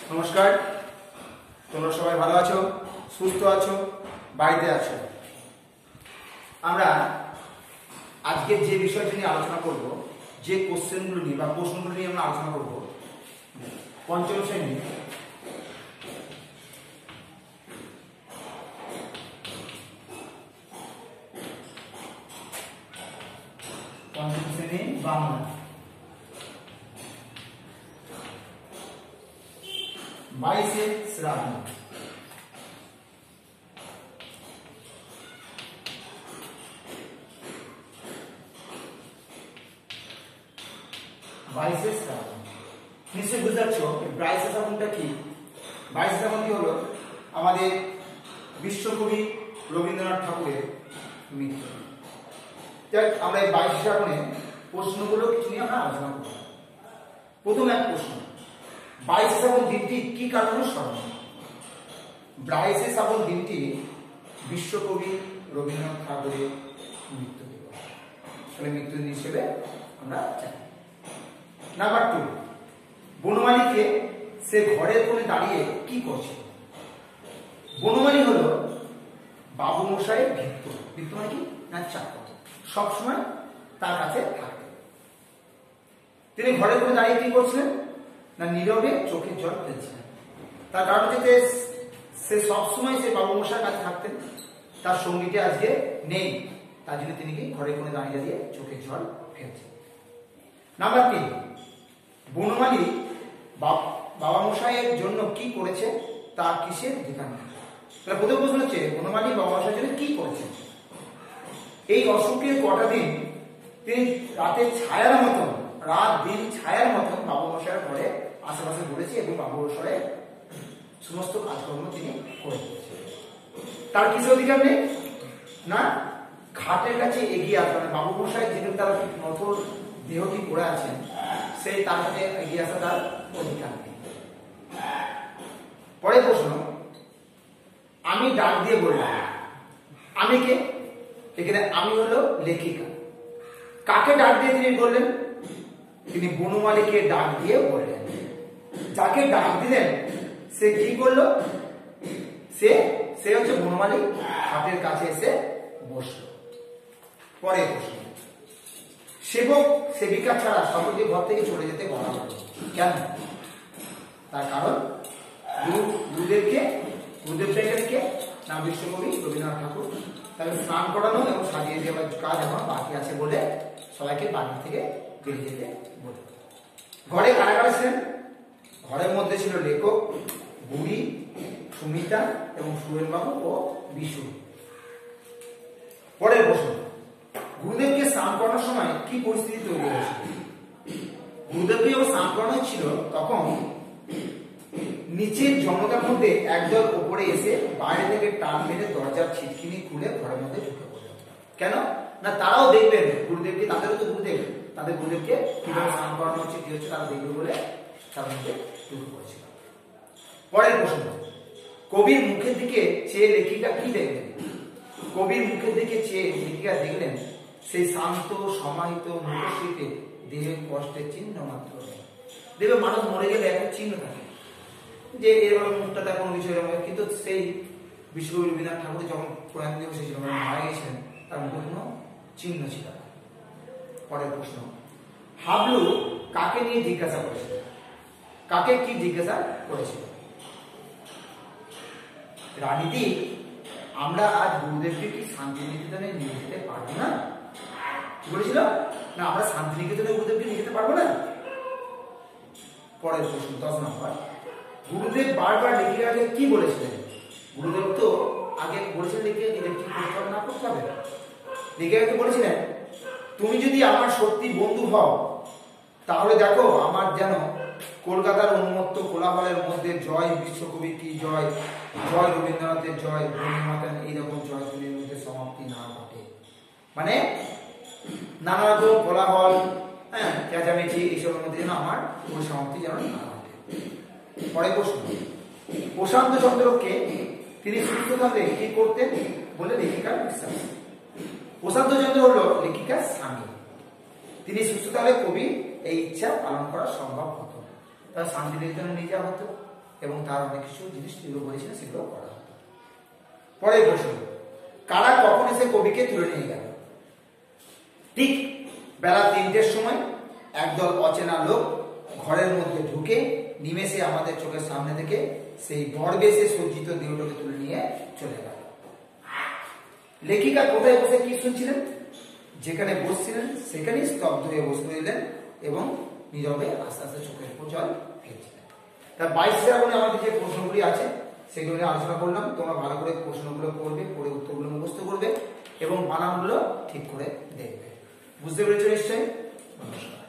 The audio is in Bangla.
নমস্কার, তোমরা সবাই ভালো আছো, সুস্থ আছো, বাড়িতে আছো। আমরা আজকে যে বিষয়টি নিয়ে আলোচনা করব, যে কোশ্চেনগুলো নিয়ে বা প্রশ্নগুলো নিয়ে আমরা আলোচনা করব, পঞ্চম শ্রেণী বাংলা। 22শে শ্রাবণ। নিশ্চয়ই বুঝতে পারছো 22শে শ্রাবণটা কি। 22শে শ্রাবণ কি হলো? আমাদের বিশ্বকবি রবীন্দ্রনাথ ঠাকুরের মৃত্যু। আমরা এই 22শে শ্রাবণে প্রশ্নগুলো কিছু নিয়ে আমরা আলোচনা করব। প্রথম এক প্রশ্ন, 22শে শ্রাবণ দিনটি কি কারণে স্মরণীয়? 22শে শ্রাবণ দিনটি বিশ্বকবি রবীন্দ্রনাথ ঠাকুরের মৃত্যু দিবস, তাহলে মৃত্যুদিন হিসেবে আমরা জানি। নাম্বার 2, বনমালীকে সে ঘরের কোণে দাঁড়িয়ে কি করছে? বনমালী হলো বাবু মশাইয়ের ভৃত্য। ভৃত্য মানে কি? না, চাকর। সবসময় তার কাছে থাকে। তিনি ঘরের কোণে দাঁড়িয়ে কি করছিলেন? না, নীরবে চোখের জল ফেলছিলেন। তার কারণ হচ্ছে সে সবসময় সে বাবু মশাইয়ের কাছে থাকতেন, তার সঙ্গীটি আজকে নেই, তার জন্য তিনি কি ঘরের কোণে দাঁড়িয়ে দাঁড়িয়ে চোখের জল ফেলছেন। নাম্বার 3, বনমালী বাবা মশাইয়ের জন্য কি করেছে তার কিসের অধিকার নেই। তাহলে প্রথম প্রশ্ন হচ্ছে বনমালী বাবা মশাইয়ের জন্য কি করেছে। এই অসুখের কটা দিন তিনি রাতের ছায়ার মতন, রাত দিন ছায়ার মতন বাবু মশাইয়ের ঘরে আশেপাশে ঘুরেছে এবং বাবু মশাইয়ের সমস্ত কাজকর্ম তিনি করে দিয়েছে। তার কিসের অধিকার নেই? না, ঘাটের কাছে এগিয়ে আসবে। মানে বাবু মশাই যেহেতু তার নথর দেহটি পড়ে আছেন, সেই তার কাছে এগিয়ে আসা তার অধিকার নেই। পরের প্রশ্ন, আমি ডাক দিয়ে বললাম। আমি কে? এখানে আমি হলো লেখিকা। কাকে ডাক দিয়ে তিনি বললেন? তিনি বনমালীকে ডাক দিয়ে বললেন। যাকে ডাক দিলেন সে কি করলো? সে হচ্ছে বনমালী, হাতের কাছে এসে বসলো। পরের প্রশ্ন, সেবক সেবিকা ছাড়া সকলকে ঘর থেকে চলে যেতে বলা হলো কেন? তার কারণ গুরুদেবকে না বিশ্বকবি রবীন্দ্রনাথ ঠাকুর, তাকে স্নান করানো এবং সাজিয়ে দেওয়ার কাজ এখন বাকি আছে বলে সবাইকে বাড়ি থেকে বেরিয়ে যেতে বলে। ঘরে কারা কারা ছিলেন? ঘরের মধ্যে ছিল লেখক, বুড়ি, সুমিতা এবং সুরেনবাবু ও বিশু। পরের প্রশ্ন, গুরুদেবকে স্নান করানোর সময় কি পরিস্থিতি তৈরি হয়েছিল? গুরুদেবকে যখন স্নান করানো ছিল তখন নিচের জনতার মধ্যে একদল উপরে এসে বাইরে থেকে টান মেরে দরজার ছিটকিনি খুলে ঘরের মধ্যে ঢুকে পড়ল। কেন? না, তারাও দেখবেন গুরুদেবকে, তাদেরও তো গুরুদেব, তাদের গুরুদেবকে কিভাবে স্নান করানো হচ্ছে, কি হচ্ছে তারা দেখবে বলে তার মধ্যে ঢুকে পড়েছিল। পরের প্রশ্ন, কবির মুখের দিকে চেয়ে লেখিকা কি দেখলেন? কবির মুখের দিকে চেয়ে লেখিকা দেখলেন সেই শান্ত সমাহিত মুখশ্রীতে দেহের কষ্টের চিহ্ন মাত্র নেই। দেখবে মানুষ মরে গেলে একটা চিহ্ন থাকে যে এরকম মুখটা কোনো কিছু এরকম, কিন্তু সেই বিশ্বকবি রবীন্দ্রনাথ ঠাকুর যখন প্রয়াণ দিবস ছিল, মারা গেছিলেন, তার মুখে কোনো চিহ্ন ছিল না। পরের প্রশ্ন, হাবলু কাকে নিয়ে জিজ্ঞাসা করেছিল? কাকে কি জিজ্ঞাসা করেছিল? রানীদি, আমরা আজ গুরুদেবকে কি শান্তিনিকেতনে নিয়ে যেতে পারবো না? কি বলেছিল? না, আমরা শান্তিনিকেতনে গুরুদেবকে নিয়ে যেতে পারবো না। পরের প্রশ্ন 10 নম্বর, গুরুদেব বারবার লেখিকাকে কি বলেছিলেন? গুরুদেব তো আগে বলেছিলেন লেখিকাকে কি করতে হবে না করতে হবে। লেখিকাকে বলেছিলেন, তুমি যদি আমার সত্যি বন্ধু হও তাহলে দেখো আমার যেন কলকাতার উন্মত্ত কোলাহলের মধ্যে জয় বিশ্বকবি কি জয়, জয় রবীন্দ্রনাথের জয়, বঙ্গমাতার এইরকম জয় তুলির মধ্যে সমাপ্তি না ঘটে। মানে নানা রকম কোলাহল, চেঁচামেচি এইসবের মধ্যে যেন আমার কোনো সমাপ্তি যেন না ঘটে। পরের প্রশ্ন, প্রশান্ত চন্দ্রকে তিনি সুস্থভাবে কি করতেন বলে লেখিকার বিশ্বাস? প্রশান্ত চন্দ্র হলো লেখিকার স্বামী। তিনি সুস্থ হলে কবি এই ইচ্ছা পালন করা সম্ভব হতো, তার শান্তিনিকেতনে নিয়ে যাওয়া হতো। এবং তার অনেক কিছু জিনিস যেগুলো বলেছিলেন সেগুলো করা হতো। পরের প্রশ্ন, কারা কখন এসে কবিকে তুলে নিয়ে গেল? ঠিক বেলা 3টের সময় একদল অচেনা লোক ঘরের মধ্যে ঢুকে নিমেষে আমাদের চোখের সামনে থেকে সেই বরবেশে সজ্জিত দেহটাকে তুলে নিয়ে চলে গেল। লেখিকা কোথায় বসে কি শুনছিলেন? যেখানে বসছিলেন সেখানেই স্তব্ধ হয়ে বসে রইলেন এবং নীরবে আস্তে আস্তে চোখের উপর জল ফেলছিলেন। তা 22 শ্রাবণে আমাদের যে প্রশ্নগুলি আছে সেগুলো নিয়ে আলোচনা করলাম। তোমরা ভালো করে প্রশ্নগুলো পড়বে, পড়ে উত্তরগুলো মুখস্থ করবে এবং বানানগুলো ঠিক করে দেখবে। বুঝতে পেরেছো নিশ্চয়ই? নমস্কার।